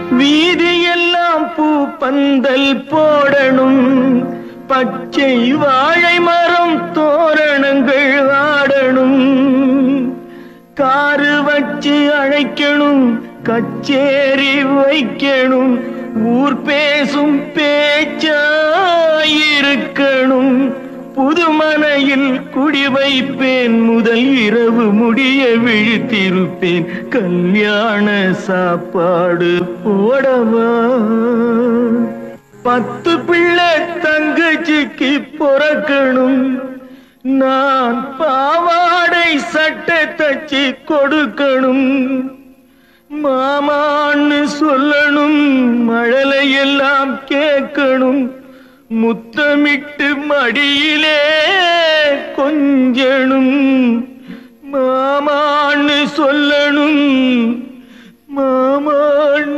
வீதியெல்லாம் பூ பந்தல் போடணும், பச்சை வாழை மரம் தோரணங்கள் ஆடணும், காரு வச்சு அழைக்கணும், கச்சேரி வைக்கணும், ஊர் பேசும் பேச்சாயிருக்கணும், புதுமனையில் குடி வைப்பேன், முதல் இரவு முடிய விழித்திருப்பேன், கல்யாண சாப்பாடு போடவா. 10 பிள்ளை தங்கச்சிக்கு பொறக்கணும், நான் பாவாடை சட்டை தச்சு கொடுக்கணும், மாமான்னு சொல்லணும், மழலையெல்லாம் கேட்கணும், முத்தமிட்டு மடியிலே கொஞ்சணும், மாமான்னு சொல்லணும், மாமான்னு